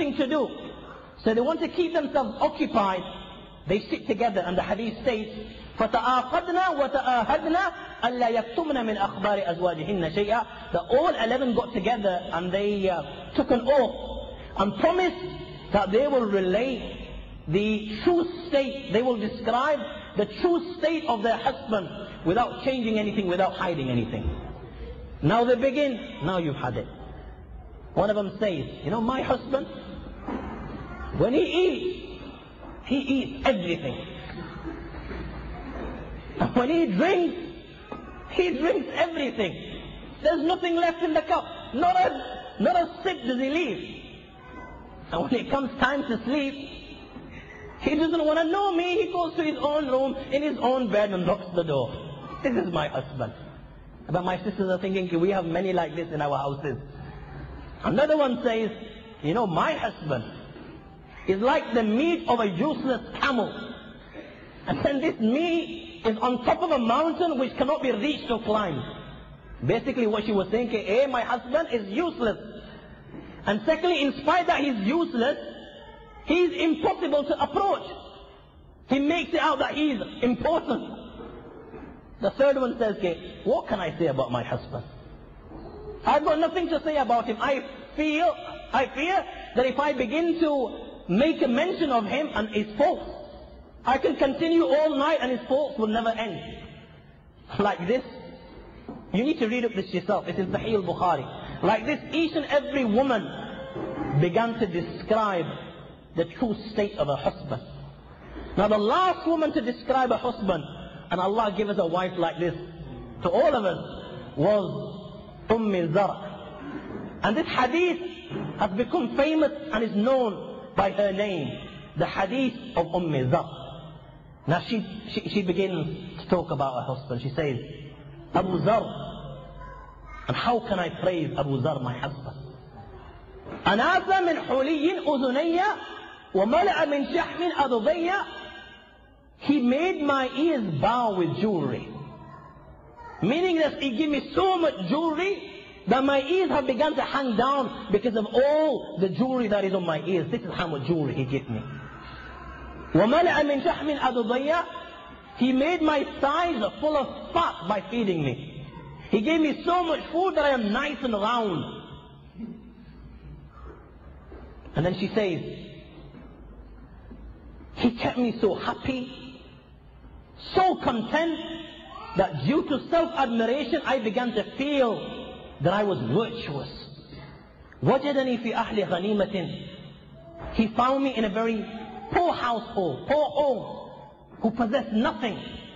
nothing to do. So they want to keep themselves occupied. They sit together, and the hadith states, فَتَآقَدْنَا وَتَآهَدْنَا أَلَّا يَكْتُمْنَ مِنْ أَخْبَارِ أَزْوَاجِهِنَّ شَيْئًا. That all 11 got together and they took an oath and promised that they will relate the true state, they will describe the true state of their husband without changing anything, without hiding anything. Now they begin, now you've had it. One of them says, you know, my husband, when he eats everything. And when he drinks everything. There's nothing left in the cup. Not a sip does he leave. And when it comes time to sleep, he doesn't want to know me. He goes to his own room, in his own bed, and locks the door. This is my husband. But my sisters are thinking, we have many like this in our houses. Another one says, you know, my husband is like the meat of a useless camel. And then this meat is on top of a mountain which cannot be reached or climbed. Basically what she was thinking, A, my husband is useless. And secondly, in spite that he's useless, he's impossible to approach. He makes it out that he's important. The third one says, okay, what can I say about my husband? I've got nothing to say about him. I fear that if I begin to make a mention of him and his faults, I can continue all night and his faults will never end. Like this. You need to read up this yourself. It is Sahih al-Bukhari. Like this, each and every woman began to describe the true state of her husband. Now the last woman to describe a husband, and Allah gave us a wife like this to all of us, was Zar. And this hadith has become famous and is known by her name, the hadith of Zar. Now she begins to talk about her husband. She says, Abu Zar, and how can I praise Abu Zar, my husband? أناث من حلي أذني وملأ من شحم أذني. He made my ears bow with jewelry. Meaning that he gave me so much jewelry that my ears have begun to hang down because of all the jewelry that is on my ears. This is how much jewelry he gave me. وَمَلَأَ مِنْ شَحْمٍ أَذُضَيَّ. He made my thighs full of fat by feeding me. He gave me so much food that I am nice and round. And then she says, he kept me so happy, so content, that due to self-admiration I began to feel that I was virtuous. وَجَدَنِي فِي أَهْلِ غَنِيمَةٍ. He found me in a very poor household, poor home, who possessed nothing.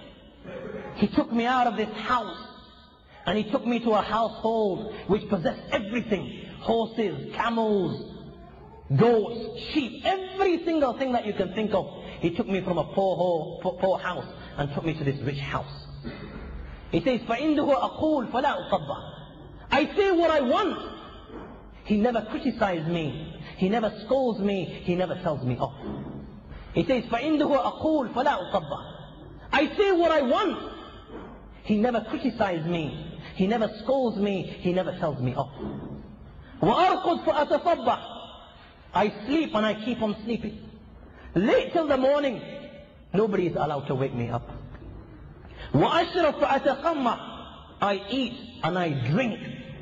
He took me out of this house and he took me to a household which possessed everything. Horses, camels, goats, sheep, every single thing that you can think of. He took me from a poor house and took me to this rich house. He says, فَإِنْدُهُ أَقُولُ فَلَا أُقَبَّةِ. I say what I want. He never criticizes me. He never scolds me. He never tells me off. He says, فَإِنْدُهُ أَقُولُ فَلَا أُقَبَّةِ. I say what I want. He never criticizes me. He never scolds me. He never tells me off. وَأَرْقُدْ فَأَتَصَبَّحْ. I sleep and I keep on sleeping. Late till the morning, nobody is allowed to wake me up. وَأَشْرَبْ فَأَتَقَمَّحْ. I eat and I drink.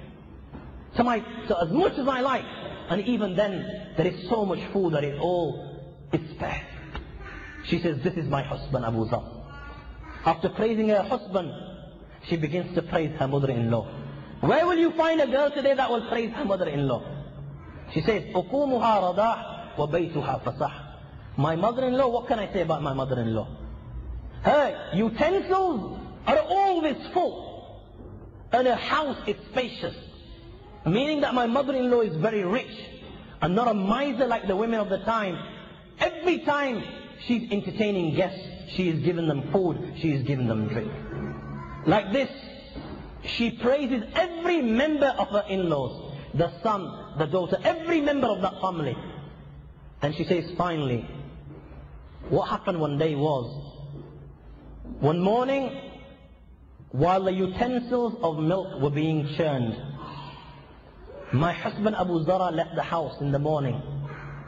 So as much as I like. And even then, there is so much food that it all is spare. She says, this is my husband, Abu Zar. After praising her husband, she begins to praise her mother-in-law. Where will you find a girl today that will praise her mother-in-law? She says, أُقُومُهَا رَضَاحْ وَبَيْتُهَا فَصَحْ. My mother-in-law, what can I say about my mother-in-law? Her utensils are always full. And her house is spacious. Meaning that my mother-in-law is very rich. And not a miser like the women of the time. Every time she's entertaining guests, she is giving them food, she is giving them drink. Like this, she praises every member of her in-laws. The son, the daughter, every member of that family. And she says, finally, what happened one day was, one morning, while the utensils of milk were being churned, my husband Abu Zara left the house in the morning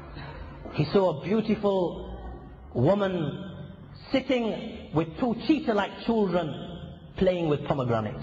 he saw a beautiful woman sitting with two cheetah-like children playing with pomegranates.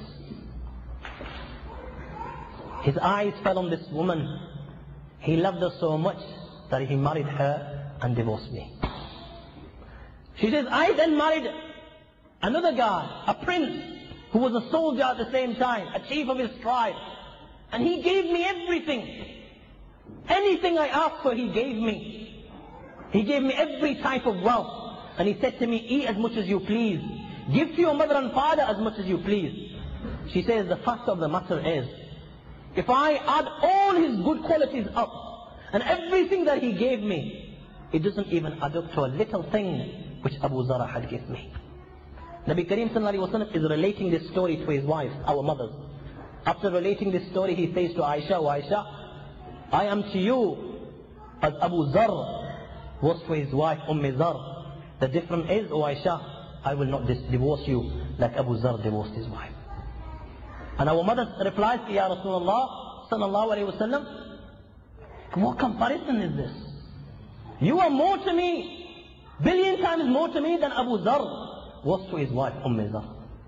His eyes fell on this woman. He loved her so much that he married her and divorced me. She says, I then married another guy, a prince, who was a soldier at the same time, a chief of his tribe. And he gave me everything. Anything I asked for, he gave me. He gave me every type of wealth. And he said to me, eat as much as you please. Give to your mother and father as much as you please. She says, the fact of the matter is, if I add all his good qualities up, and everything that he gave me, it doesn't even add up to a little thing which Abu Zara had given me. Nabi Kareem sallallahu alaihi wasallam is relating this story to his wife, our mothers. After relating this story, he says to Aisha, "O Aisha, I am to you as Abu Zar was to his wife Zar. The difference is, O Aisha, I will not divorce you like Abu Zar divorced his wife." And our mother replies, Ya Rasulullah sallallahu alaihi wasallam, what comparison is this? You are more to me, billion times more to me than Abu Zar was to his wife Zar.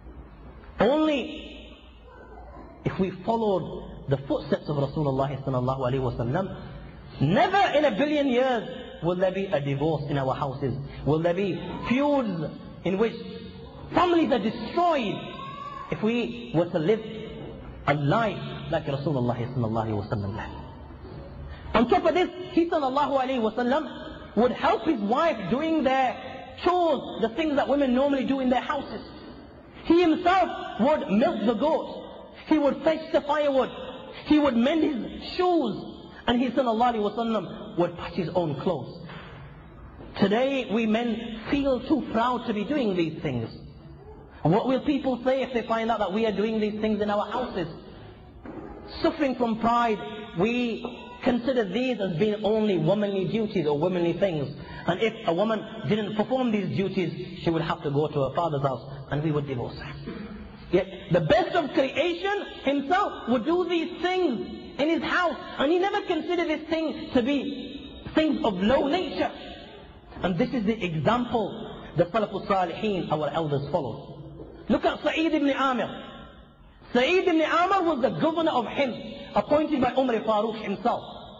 Only if we followed the footsteps of Rasulullah sallallahu alaihi wasallam, never in a billion years will there be a divorce in our houses. Will there be feuds in which families are destroyed if we were to live a life like Rasulullah sallallahu alaihi wasallam led. On top of this, he sallallahu alaihi wasallam would help his wife doing their chores, the things that women normally do in their houses. He himself would milk the goat. He would fetch the firewood. He would mend his shoes. And he sallallahu alaihi wasallam would patch his own clothes. Today we men feel too proud to be doing these things. What will people say if they find out that we are doing these things in our houses? Suffering from pride, we consider these as being only womanly duties or womanly things. And if a woman didn't perform these duties, she would have to go to her father's house and we would divorce her. Yet the best of creation himself would do these things in his house. And he never considered this thing to be things of low nature. And this is the example the Salafus Salihin, our elders, followed. Look at Sa'id ibn Amir. Sa'id ibn Amir was the governor of Hims, appointed by Umar Farooq himself.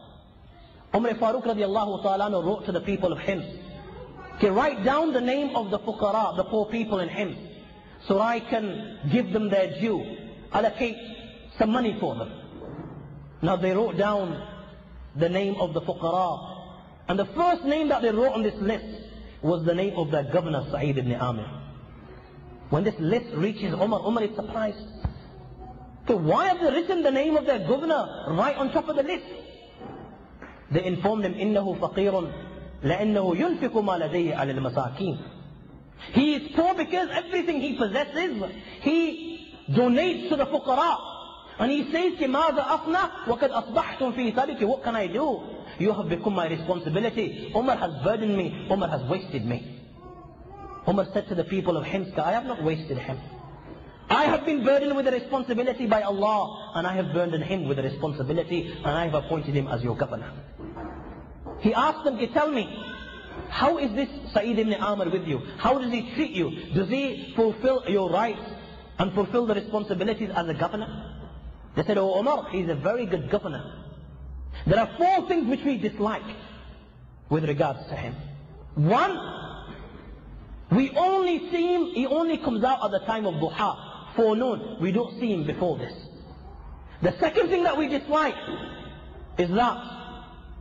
Umar Farooq radiallahu ta'ala wrote to the people of Hims, okay, write down the name of the fuqara, the poor people in Hims, so I can give them their due, allocate some money for them. Now they wrote down the name of the fuqara, and the first name that they wrote on this list was the name of their governor, Sa'id ibn Amir. When this list reaches Umar is surprised. So why have they written the name of their governor right on top of the list? They informed him, إِنَّهُ فَقِيرٌ لَأَنَّهُ يُنْفِقُ مَا لَدَيْهِ عَلَى الْمَسَاكِينَ. He is poor because everything he possesses, he donates to the fuqara. And he says, مَاذَا أَفْنَى وَقَدْ أَصْبَحْتُمْ فِي ثَبِكِ. What can I do? You have become my responsibility. Umar has burdened me. Umar has wasted me. Umar said to the people of Hims, I have not wasted him. I have been burdened with the responsibility by Allah, and I have burdened him with the responsibility, and I have appointed him as your governor. He asked them, tell me, how is this Sa'id ibn Amir with you? How does he treat you? Does he fulfill your rights and fulfill the responsibilities as a governor? They said, Oh Umar, he's a very good governor. There are 4 things which we dislike with regards to him. 1, he only comes out at the time of duha, forenoon. We don't see him before this. The second thing that we dislike is that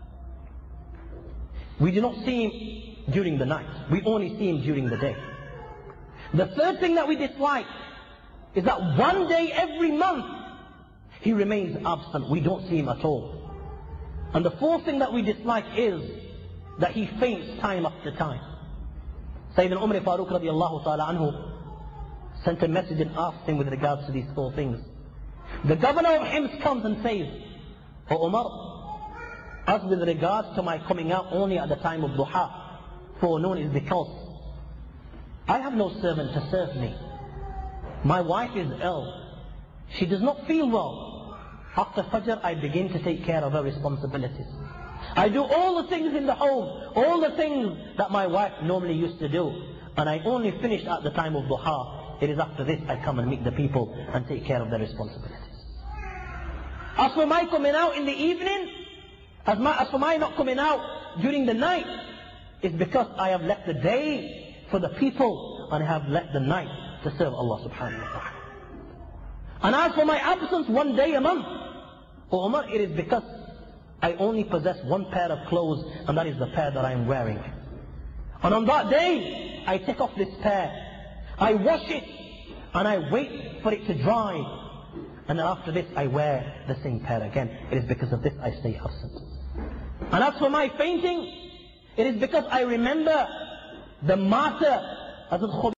we do not see him during the night. We only see him during the day. The third thing that we dislike is that one day every month he remains absent. We don't see him at all. And the fourth thing that we dislike is that he faints time after time. Sayyidina Umar Farooq radiallahu ta'ala anhu sent a message and asked him with regards to these 4 things. The governor of Hims comes and says, Oh Umar, as with regards to my coming out only at the time of duha, forenoon, is because I have no servant to serve me. My wife is ill. She does not feel well. After Fajr, I begin to take care of her responsibilities. I do all the things in the home, all the things that my wife normally used to do. And I only finish at the time of duha. It is after this I come and meet the people and take care of their responsibilities. As for my coming out in the evening, as for my not coming out during the night, it's because I have left the day for the people and I have left the night to serve Allah subhanahu wa ta'ala. And as for my absence one day a month, O Umar, it is because I only possess one pair of clothes, and that is the pair that I am wearing. And on that day, I take off this pair, I wash it, and I wait for it to dry. And then after this, I wear the same pair again. It is because of this I stay absent. And as for my fainting, it is because I remember the martyr, Hazrat Khubayb